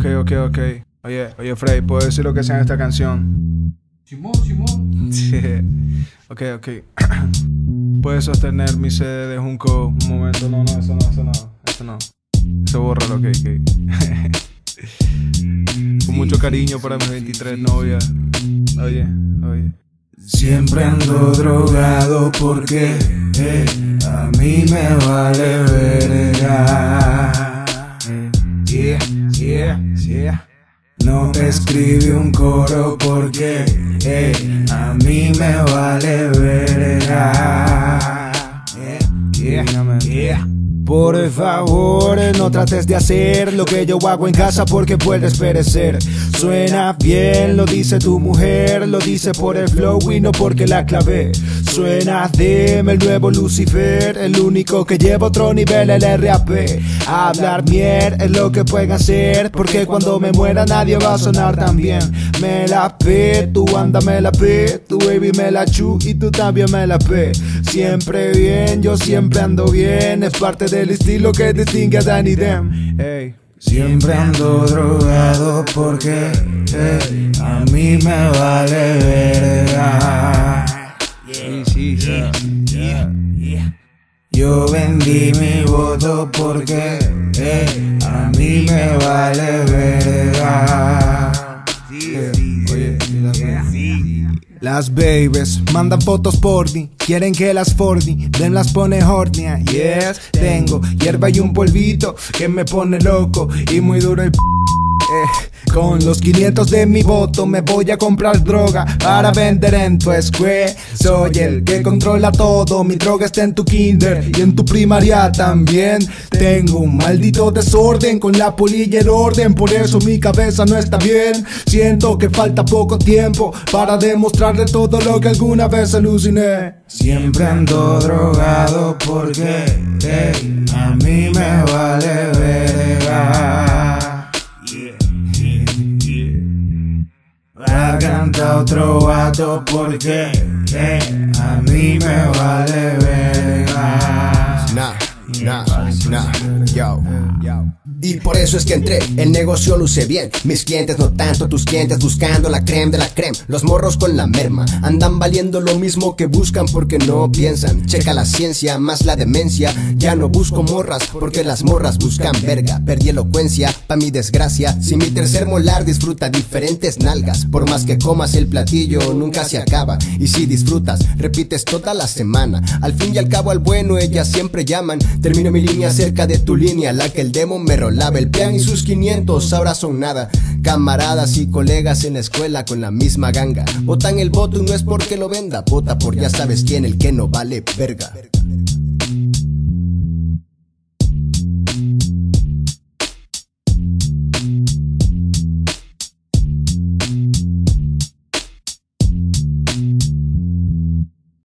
Ok. Oye, Frey, ¿puedo decir lo que sea en esta canción? Simón. Sí. Ok. ¿Puedes sostener mi sede de Junco un momento? No, eso no. Eso bórralo, ok. Con mucho cariño para mis 23 novias. Oye. Siempre ando drogado porque a mí me vale verga. Yeah. No escribí un coro porque a mí me vale verga. Por favor, no trates de hacer lo que yo hago en casa porque puedes perecer. Suena bien, lo dice tu mujer, lo dice por el flow y no porque la clavé. Suena deme el nuevo Lucifer, el único que lleva otro nivel, el RAP. Hablar mier es lo que pueden hacer, porque cuando me muera nadie va a sonar tan bien. Me la pe, tu banda me la pe, tu baby me la chu y tú también me la pe. Siempre bien, yo siempre ando bien, es parte del estilo que distingue a Danny Dem. Ey. Siempre ando drogado porque a mí me vale verga. Sí. Yo vendí mi voto porque a mí me vale verga. Oye, Las babies mandan fotos por mí, quieren que las fordi, Dem las pone hornia. Yes, tengo hierba y un polvito que me pone loco y muy duro el con los 500 de mi voto me voy a comprar droga para vender en tu escuela. Soy el que controla todo, mi droga está en tu kinder y en tu primaria también. Tengo un maldito desorden con la poli y el orden, por eso mi cabeza no está bien. Siento que falta poco tiempo para demostrarle todo lo que alguna vez aluciné. Siempre ando drogado porque a mí me vale verga. Canta otro vato porque a mí me vale verga. Yo. Y por eso es que entré, el negocio luce bien. Mis clientes no tanto, tus clientes buscando la creme de la creme. Los morros con la merma andan valiendo lo mismo que buscan porque no piensan. Checa la ciencia más la demencia. Ya no busco morras porque las morras buscan verga. Perdí elocuencia, pa' mi desgracia. Si mi tercer molar disfruta diferentes nalgas, por más que comas el platillo nunca se acaba. Y si disfrutas, repites toda la semana. Al fin y al cabo al bueno ellas siempre llaman. Termino mi línea cerca de tu línea, la que el demo me rolaba. El pean y sus 500 ahora son nada. Camaradas y colegas en la escuela con la misma ganga. Votan el voto y no es porque lo venda, vota por ya sabes quién, el que no vale verga.